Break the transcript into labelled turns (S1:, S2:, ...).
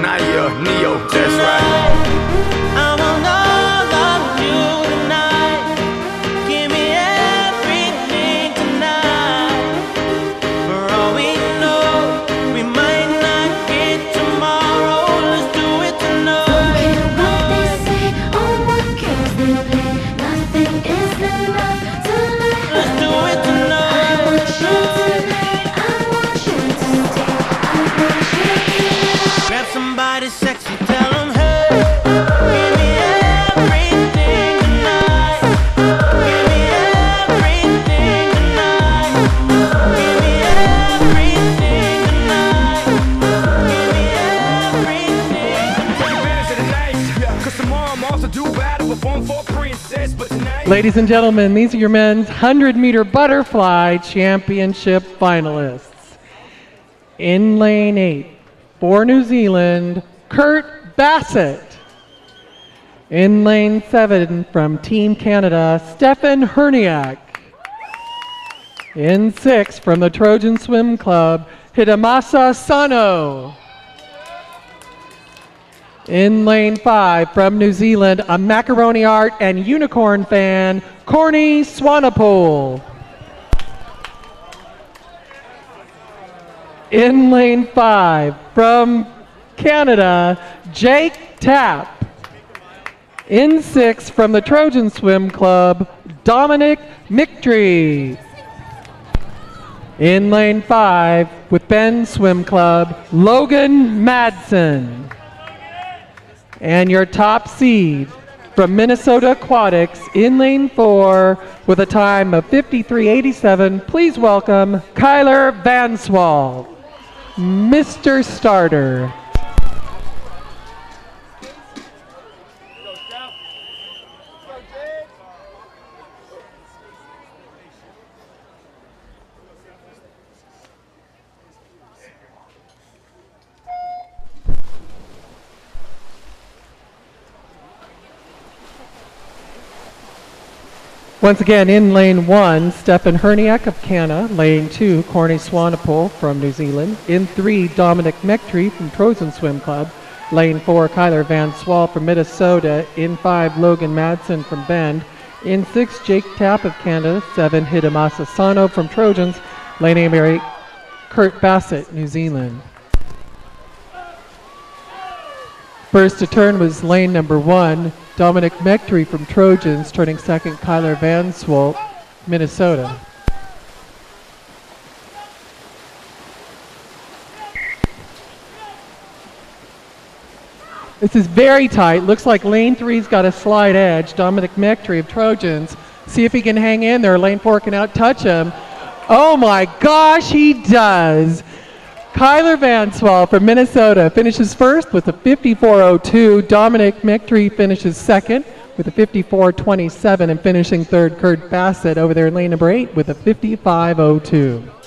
S1: Naya, Neo, that's right.
S2: I want all of you tonight. Give me everything tonight. For all we know, we might not get tomorrow. Let's do it tonight.
S3: Don't care what they say or what games they play. Nothing is enough tonight.
S2: Let's do it tonight.
S3: I want you tonight. I want you today. I want you tonight.
S2: Grab somebody sexy, tell them hey. Give me everything tonight. Give me everything tonight. Give me everything tonight. Give me everything.
S1: Take advantage of the night, 'cause tomorrow I'm also due battle, perform for a princess, but tonight.
S4: Ladies and gentlemen, these are your men's 100-meter butterfly championship finalists. In lane 8, for New Zealand, Kurt Bassett. In lane 7, from Team Canada, Stefan Herniak. In 6, from the Trojan Swim Club, Hidemasa Sano. In lane 5, from New Zealand, a macaroni art and unicorn fan, Corny Swanepoel. In lane 5, from Canada, Jake Tapp. In 6, from the Trojan Swim Club, Dominic Mictree. In lane 5, with Ben Swim Club, Logan Madsen. And your top seed from Minnesota Aquatics in lane 4 with a time of 53.87, please welcome Kyler Vanswal, Mr. Starter. Once again, in lane 1, Stefan Herniak of Canada. Lane 2, Corny Swanepoel from New Zealand. In 3, Dominic Mictree from Trojan Swim Club. Lane 4, Kyler Van Swal from Minnesota. In 5, Logan Madsen from Bend. In 6, Jake Tapp of Canada. 7, Hidemasa Sano from Trojans. Lane 8, Kurt Bassett, New Zealand. First to turn was lane number 1, Dominic Mictree from Trojans, turning second, Kyler Van Swal, Minnesota. This is very tight. Looks like lane 3's got a slight edge. Dominic Mictree of Trojans. See if he can hang in there. Lane 4 can out-touch him. Oh my gosh, he does. Kyler Van Swal from Minnesota finishes first with a 54.02. Dominic Mictree finishes second with a 54.27, and finishing third, Kurt Bassett over there in lane number 8 with a 55.02.